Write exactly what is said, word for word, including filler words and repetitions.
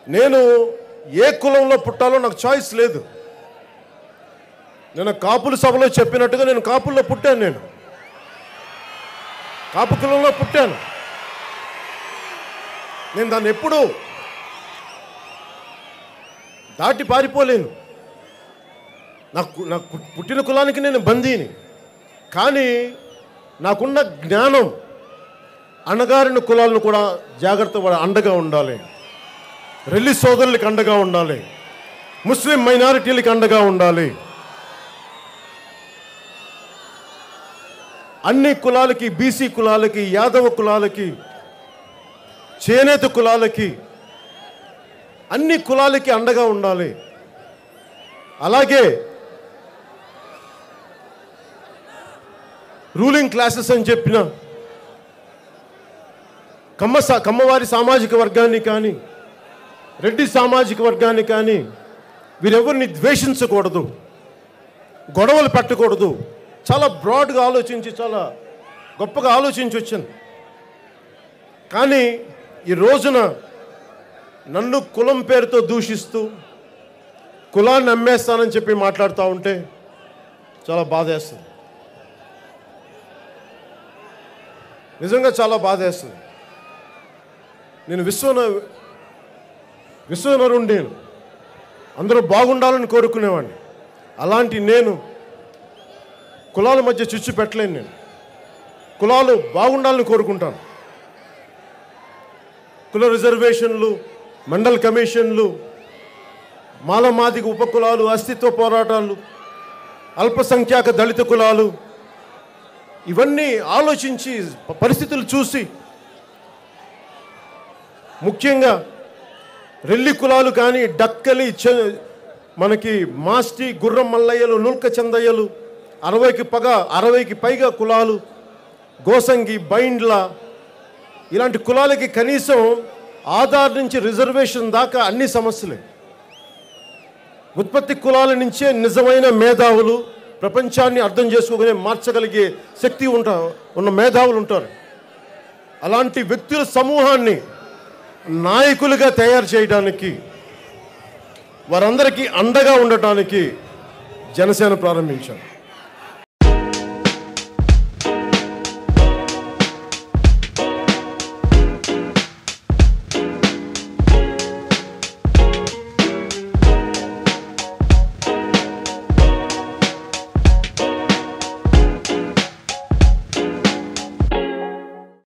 నేను ఏ కులంలో పుట్టాలో నాకు చాయిస్ లేదు. నేను కాపుల సభలో చెప్పినట్టుగా నేను కాపుల్లో పుట్టాను. నేను కాపు కులంలో పుట్టాను. నేను దాన్ని ఎప్పుడూ దాటి పారిపోలేను. నాకు నాకు పుట్టిన కులానికి నేను బందీని. కానీ నాకున్న జ్ఞానం అణగారిన కులాలను కూడా జాగ్రత్త అండగా ఉండాలి. రెల్లి సోదరులకి అండగా ఉండాలి. ముస్లిం మైనారిటీలకి అండగా ఉండాలి. అన్ని కులాలకి, బీసీ కులాలకి, యాదవ కులాలకి, చేనేత కులాలకి, అన్ని కులాలకి అండగా ఉండాలి. అలాగే రూలింగ్ క్లాసెస్ అని చెప్పిన కమ్మ కమ్మవారి సామాజిక వర్గాన్ని కానీ, రెడ్డి సామాజిక వర్గాన్ని కానీ వీరెవరిని ద్వేషించకూడదు, గొడవలు పెట్టకూడదు. చాలా బ్రాడ్గా ఆలోచించి, చాలా గొప్పగా ఆలోచించి వచ్చాను. కానీ ఈ రోజున నన్ను కులం పేరుతో దూషిస్తూ కులాన్ని అమ్మేస్తానని చెప్పి మాట్లాడుతూ ఉంటే చాలా బాధేస్తుంది. నిజంగా చాలా బాధేస్తుంది. నేను విశ్వన విశ్వనరుణ్ణి, నేను అందరూ బాగుండాలని కోరుకునేవాడిని. అలాంటి నేను కులాల మధ్య చిచ్చు పెట్టలేను. నేను కులాలు బాగుండాలని కోరుకుంటాను. కుల రిజర్వేషన్లు, మండల్ కమిషన్లు, మాలమాదిగ ఉపకులాలు, అస్తిత్వ పోరాటాలు, అల్పసంఖ్యాక దళిత కులాలు, ఇవన్నీ ఆలోచించి పరిస్థితులు చూసి ముఖ్యంగా రెల్లి కులాలు కానీ, డక్కలి, మనకి మాస్టి, గుర్రం మల్లయ్యలు, నుల్క చందయ్యలు, అరవైకి పగ అరవైకి పైగా కులాలు, గోసంగి, బైండ్ల, ఇలాంటి కులాలకి కనీసం ఆధార్ నుంచి రిజర్వేషన్ దాకా అన్ని సమస్యలే. ఉత్పత్తి కులాల నుంచే నిజమైన మేధావులు, ప్రపంచాన్ని అర్థం చేసుకోగలిగే మార్చగలిగే శక్తి ఉంటా ఉన్న మేధావులు ఉంటారు. అలాంటి వ్యక్తుల సమూహాన్ని నాయకులుగా తయారు చేయడానికి, వారందరికీ అండగా ఉండటానికి జనసేన ప్రారంభించాం.